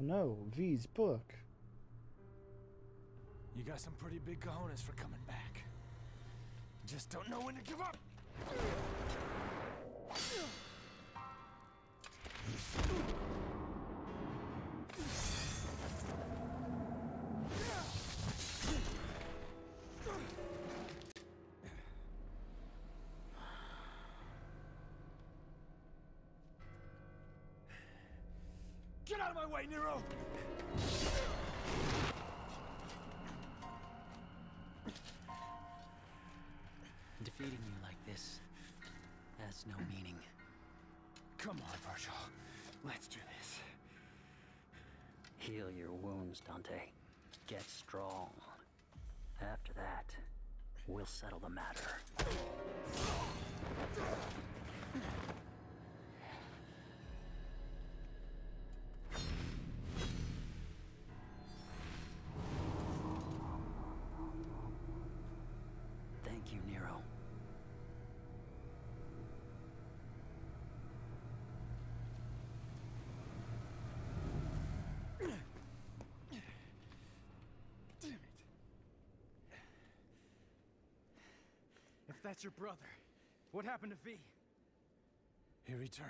Oh no, V's book. You got some pretty big cojones for coming back. Just don't know when to give up. Get out of my way, Nero! Defeating you like this has no meaning. Come on, Vergil. Let's do this. Heal your wounds, Dante. Get strong. After that, we'll settle the matter. Thank you, Nero. Damn it. If that's your brother, what happened to V? He returned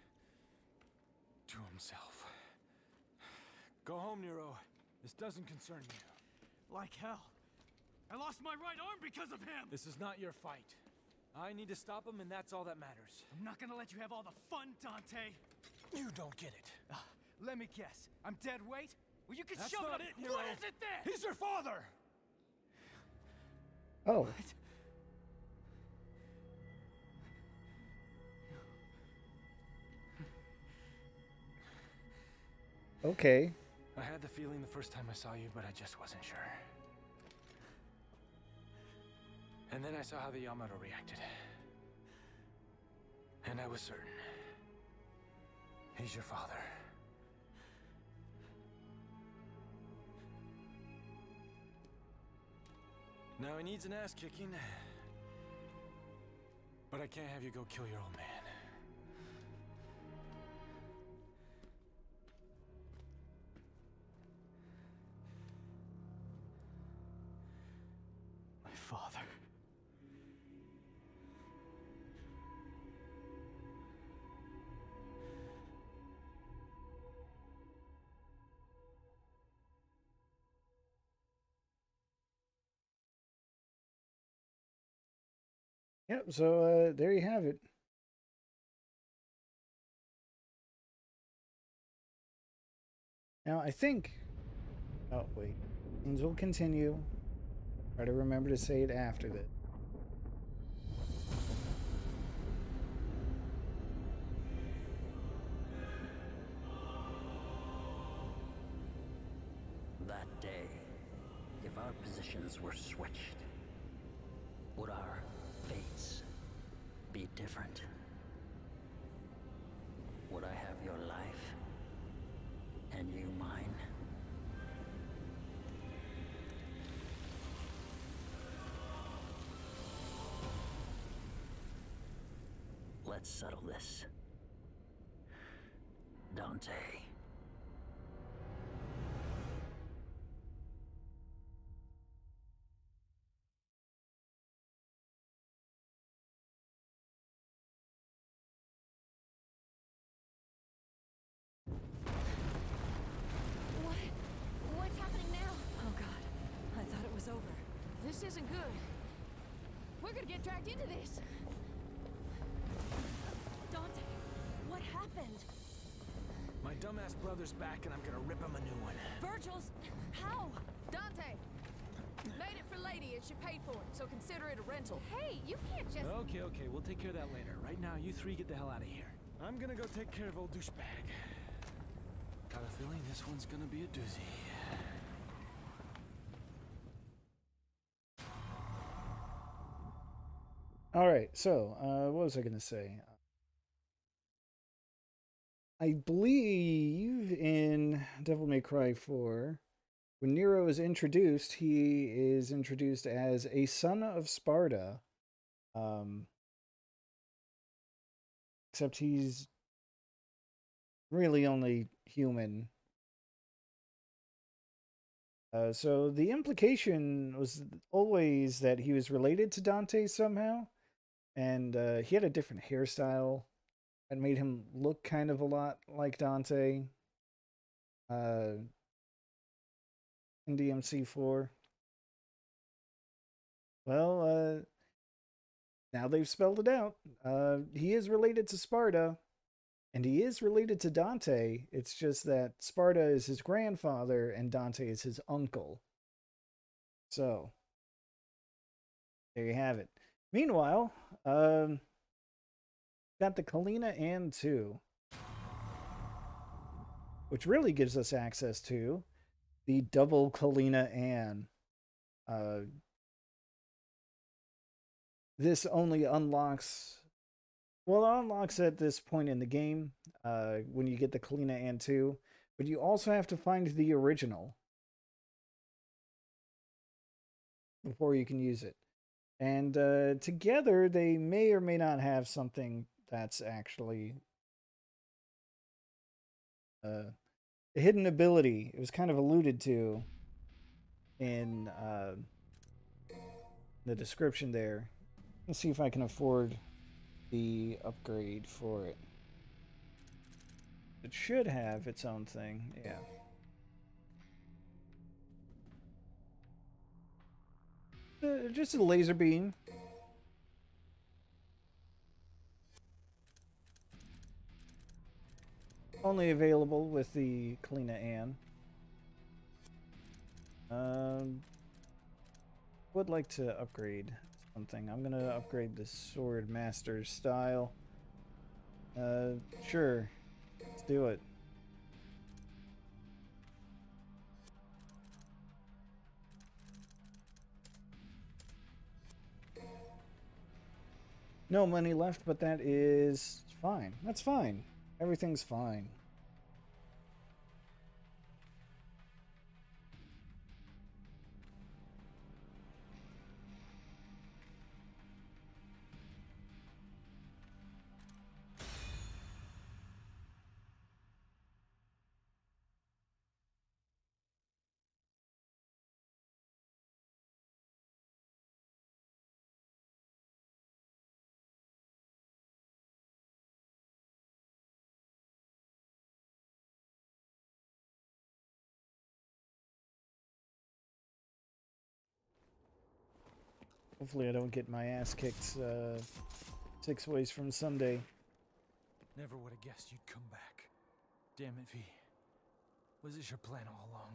to himself. Go home, Nero. This doesn't concern you. Like hell. I lost my right arm because of him! This is not your fight. I need to stop him, and that's all that matters. I'm not gonna let you have all the fun, Dante! You don't get it. Let me guess. I'm dead weight? Well, you can shove it up. That's not it, Nero! What is it then? He's your father! Oh. What? Okay. I had the feeling the first time I saw you, but I just wasn't sure. And then I saw how the Yamato reacted. And I was certain. He's your father. Now he needs an ass kicking. But I can't have you go kill your old man. My father. Yep, so there you have it. Now I think... Oh, wait. Things will continue. Try to remember to say it after this. That day, if our positions were switched, would our fates be different? Would I have your life and you mine? Let's settle this. Dante. What's happening now? Oh god, I thought it was over. This isn't good. We're gonna get dragged into this. Dante, what happened? My dumbass brother's back and I'm gonna rip him a new one. Vergil's... How? Dante! Made it for Lady and she paid for it, so consider it a rental. Hey, you can't just... Okay, we'll take care of that later. Right now, you three get the hell out of here. I'm gonna go take care of old douchebag. Got a feeling this one's gonna be a doozy. Alright, so, what was I going to say? I believe in Devil May Cry 4, when Nero is introduced, he is introduced as a son of Sparda. Except he's really only human. So the implication was always that he was related to Dante somehow, and he had a different hairstyle that made him look kind of a lot like Dante uh, in DMC4. Well, now they've spelled it out. He is related to Sparda, and he is related to Dante. It's just that Sparda is his grandfather and Dante is his uncle. So, there you have it. Meanwhile, got the Kalina and 2, which really gives us access to the double Kalina and. This only unlocks. Well, it unlocks at this point in the game when you get the Kalina and 2, but you also have to find the original before you can use it. And together, they may or may not have something that's actually a hidden ability. It was kind of alluded to in the description there. Let's see if I can afford the upgrade for it. It should have its own thing, yeah. Just a laser beam. Only available with the Kalina Ann. Would like to upgrade something. I'm gonna upgrade the Sword Master style. Sure. Let's do it. No money left, but that is fine. That's fine. Everything's fine. Hopefully I don't get my ass kicked 6 ways from Sunday. Never would have guessed you'd come back. Damn it, V. Was this your plan all along?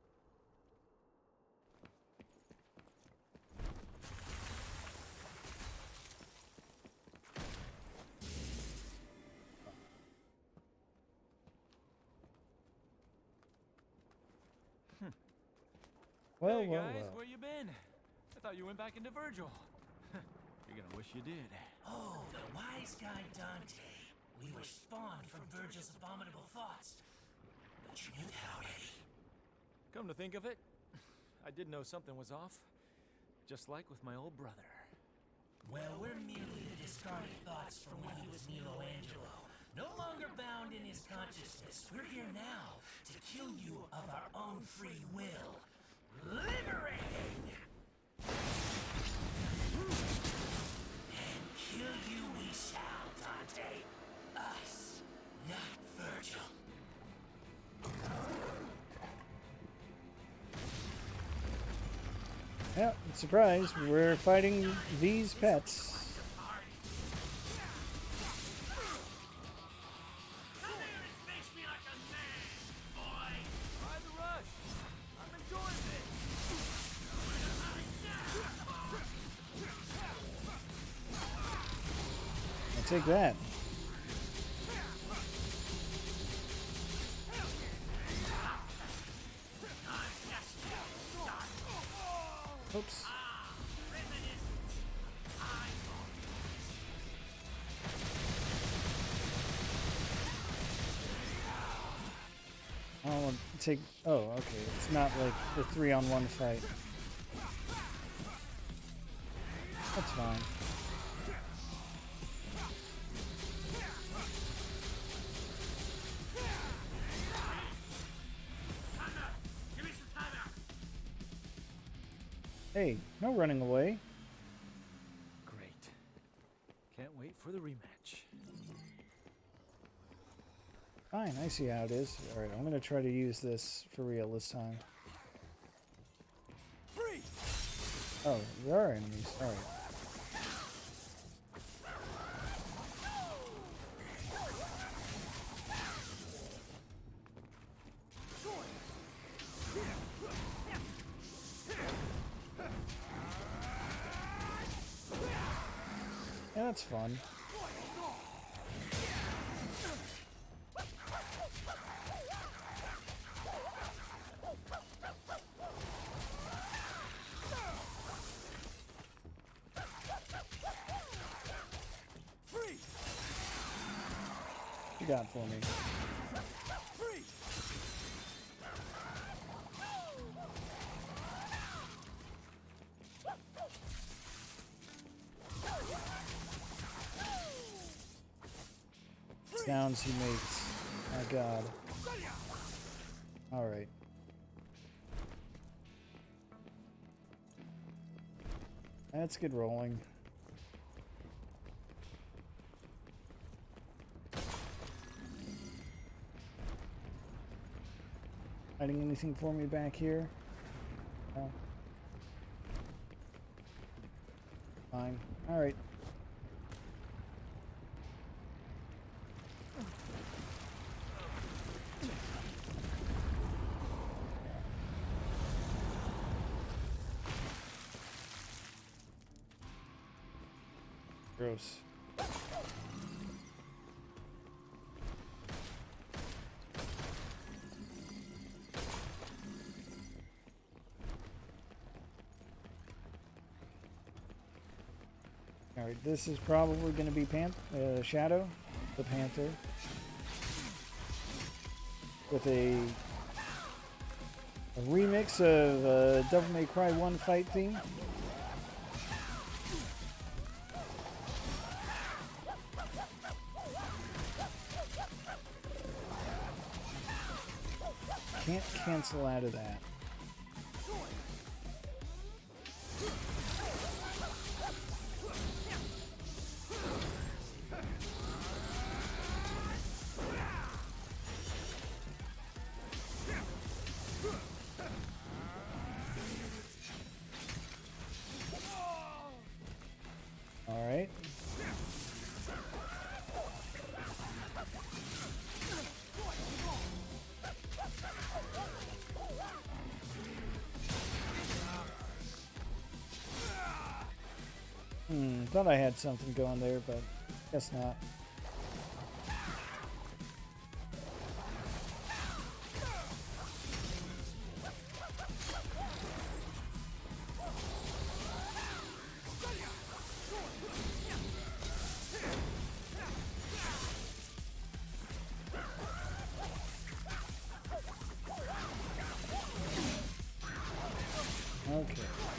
Well, hey well, guys, well. where you been? I thought you went back into Vergil. You're gonna wish you did. Oh, the wise guy Dante. We were spawned from Vergil's abominable thoughts. But you knew that already. Come to think of it, I did know something was off. Just like with my old brother. Well, we're merely the discarded thoughts from when he was Nelo Angelo. No longer bound in his consciousness. We're here now to kill you of our own free will. Liberating! And kill you we shall, Dante. Us, not Vergil. Yeah, surprise, we're fighting these pets. Try the rush! I'm enjoying this! I'll take that. Oops. I'll take. Oh, okay. It's not like the 3-on-1 fight. That's fine. Hey, no running away. Great. Can't wait for the rematch. Fine, I see how it is. Alright, I'm gonna try to use this for real this time. Free! Oh, there are enemies. Alright. Yeah, that's fun. Free! What you got for me? Free! Sounds he makes. My god. Alright. Let's get rolling. Hiding anything for me back here? No. Fine. Alright. Gross. Alright, this is probably going to be Shadow, the Panther, with a remix of Devil May Cry 1 fight theme. Can't cancel out of that. All right. Thought I had something going there, but guess not. Okay.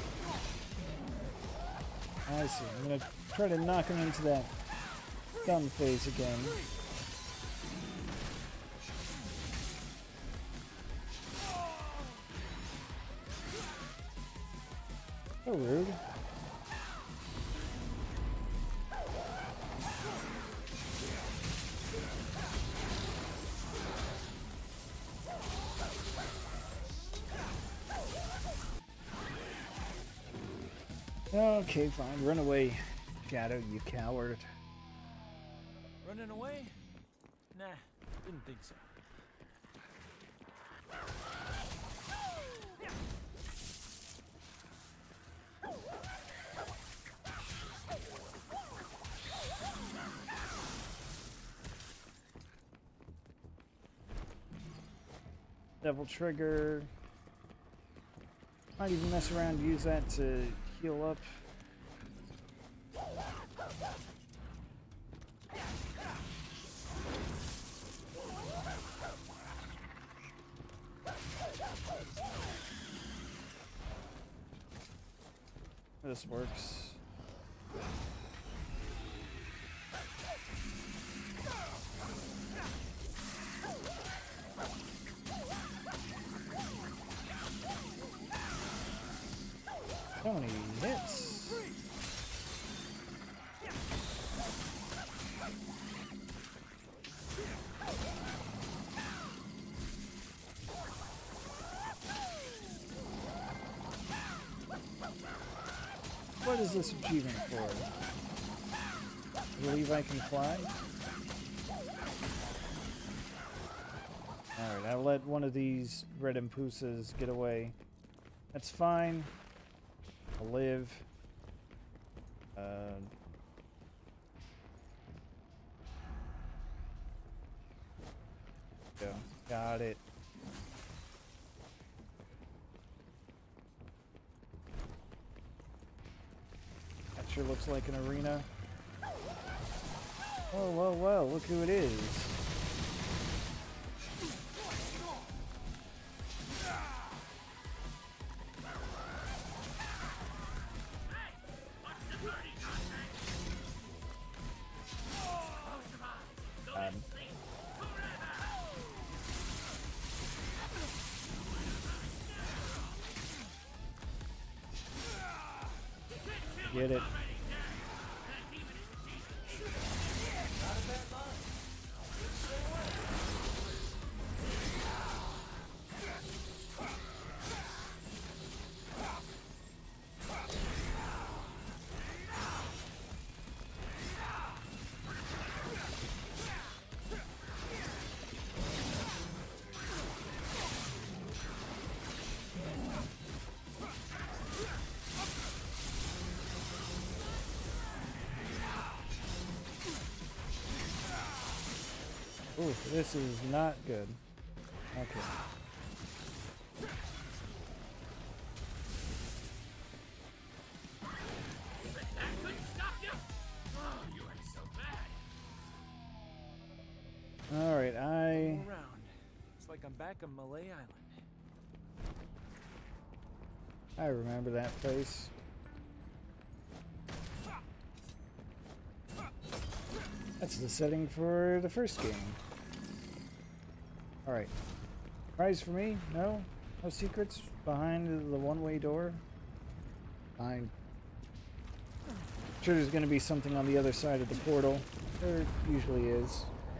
I see. I'm gonna try to knock him into that gun phase again. So rude. Okay, fine. Run away, Shadow, you coward. Running away? Nah, didn't think so. Devil Trigger. Might even mess around and use that to heal up. This works. Don't what is this achievement for? I believe I can fly. Alright, I'll let one of these red impusas get away. That's fine. I'll live. Go. Got it. That sure looks like an arena. Oh, well, well, look who it is. Get it. Ooh, this is not good. Okay. Alright, Around. It's like I'm back on Malay Island. I remember that place. That's the setting for the first game. Alright. Prize for me? No? No secrets behind the one-way door? Fine. Sure there's gonna be something on the other side of the portal. There usually is.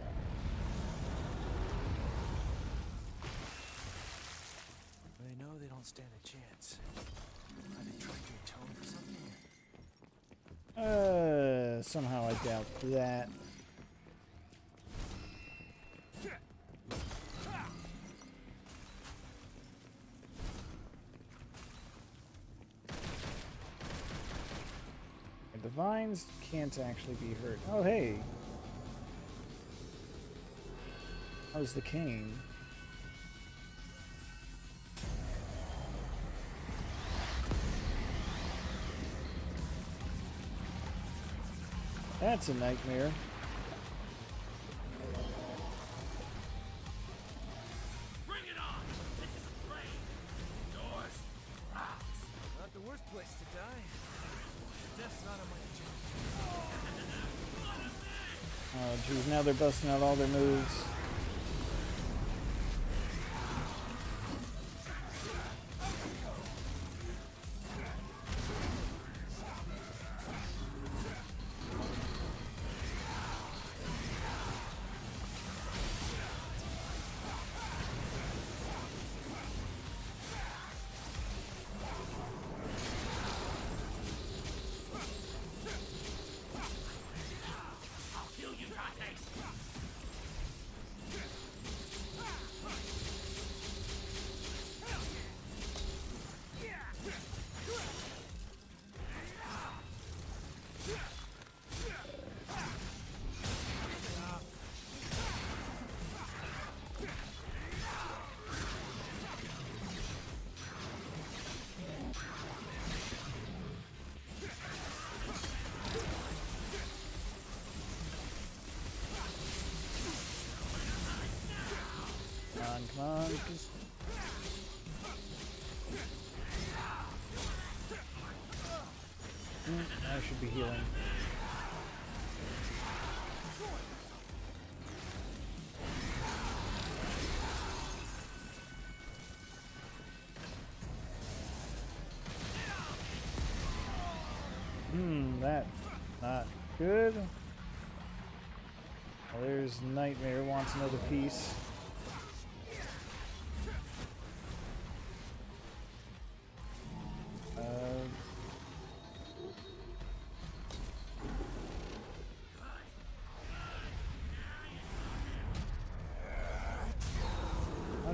They know they don't stand a chance. Are they trying to atone for something? Somehow I doubt that. The vines can't actually be hurt. Oh, hey! How's the cane? That's a nightmare. Bring it on! This is a plane. Doors, rocks. Not the worst place to die. Death's not on my agenda. Oh, geez, now they're busting out all their moves. Come on, just... I should be healing. That's not good. Well, there's Nightmare wants another piece.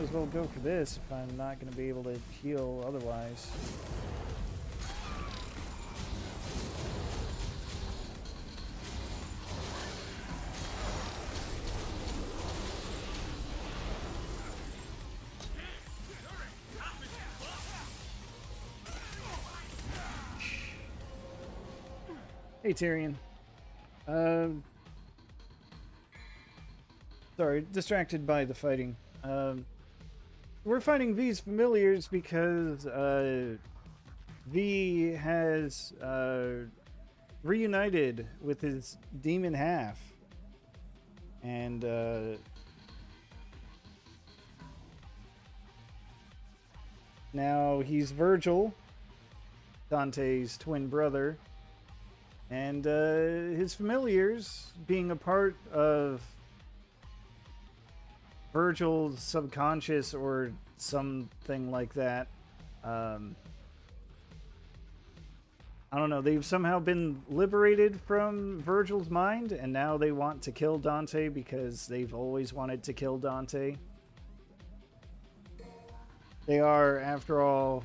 Might as well go for this if I'm not going to be able to heal otherwise. Hey, Tyrion. Sorry, distracted by the fighting. We're fighting V's familiars because V has reunited with his demon half. And now he's Vergil, Dante's twin brother. And his familiars, being a part of Vergil's subconscious or something like that. I don't know. They've somehow been liberated from Vergil's mind, and now they want to kill Dante because they've always wanted to kill Dante. They are, after all,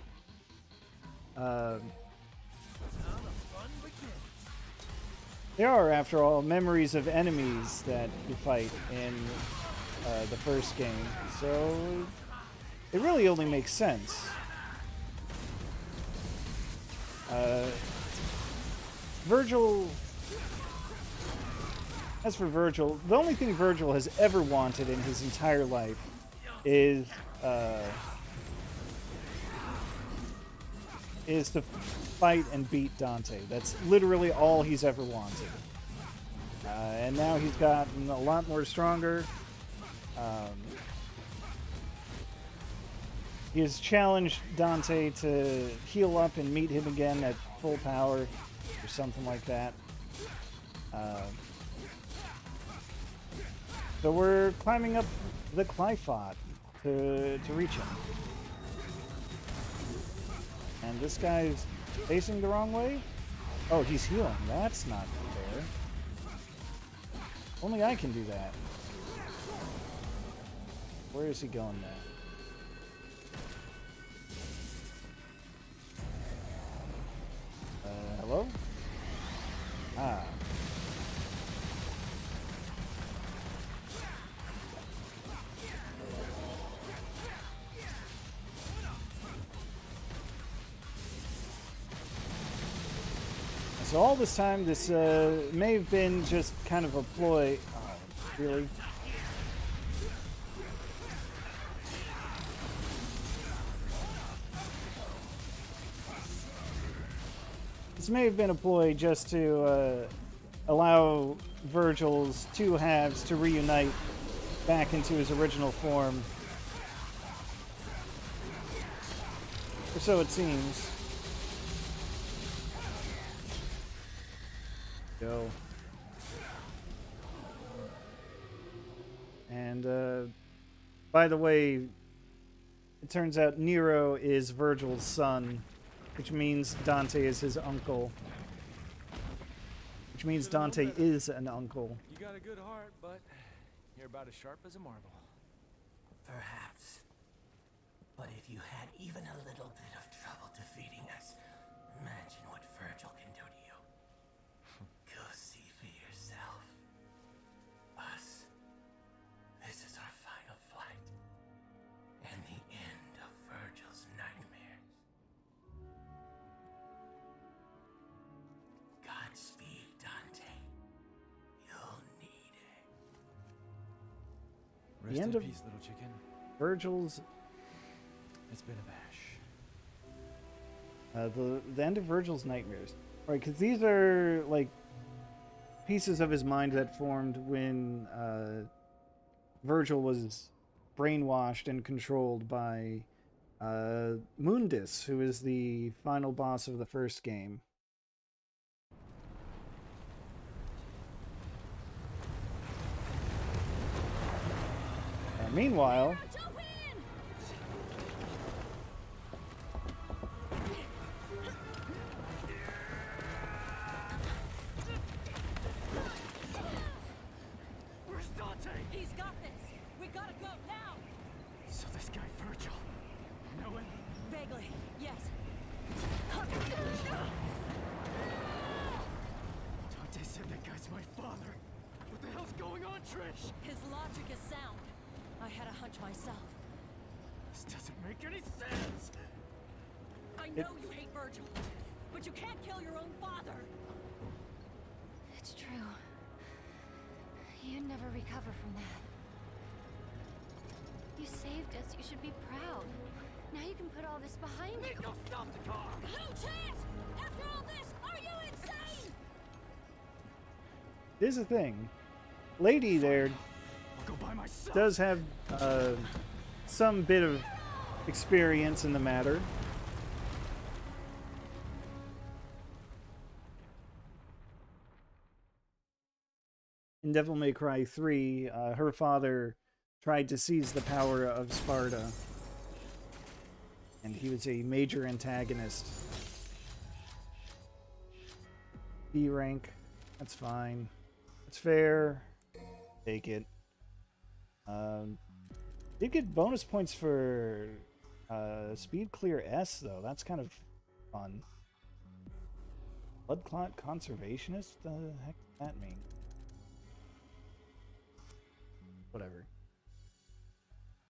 memories of enemies that you fight in the first game, so it really only makes sense. Vergil, as for Vergil, the only thing Vergil has ever wanted in his entire life is to fight and beat Dante. That's literally all he's ever wanted. And now he's gotten a lot more stronger. He has challenged Dante to heal up and meet him again at full power, or something like that. So we're climbing up the Qliphoth to reach him. And this guy's facing the wrong way? Oh, he's healing. That's not fair. Only I can do that. Where is he going now? Hello? Ah. So all this time, this may have been just kind of a ploy. Oh, really? This may have been a ploy just to allow Vergil's two halves to reunite back into his original form. Or so it seems. Go. And by the way, it turns out Nero is Vergil's son, which means Dante is his uncle. Which means Dante is an uncle. You got a good heart, but you're about as sharp as a marble. Perhaps. But if you had even a little bit of trouble defeating us, imagine what Vergil can do to you. Go see for yourself. Us. This is our final flight. And the end of Vergil's nightmares. Godspeed, Dante. You'll need it. Rest end in of peace, little chicken. Vergil's It's been a bash. the end of Vergil's nightmares, right? Because these are like pieces of his mind that formed when Vergil was brainwashed and controlled by Mundus, who is the final boss of the first game. Meanwhile, Where's Dante? He's got this. We gotta go now. So this guy Vergil, you know him? Vaguely, yes. Dante said that guy's my father. What the hell's going on, Trish? His logic is sound. I had a hunch myself. This doesn't make any sense. I know you hate Vergil, but you can't kill your own father. It's true. You'd never recover from that. You saved us. You should be proud. Now you can put all this behind you. Nico, stop the car! No chance! After all this, are you insane? Here's the thing. Lady there I'll go by myself. does have some bit of experience in the matter. In Devil May Cry 3, her father tried to seize the power of Sparda, and he was a major antagonist. B rank, that's fine. That's fair. Take it. Did get bonus points for speed clear S though. That's kind of fun. Blood clot conservationist? The heck does that mean? Whatever.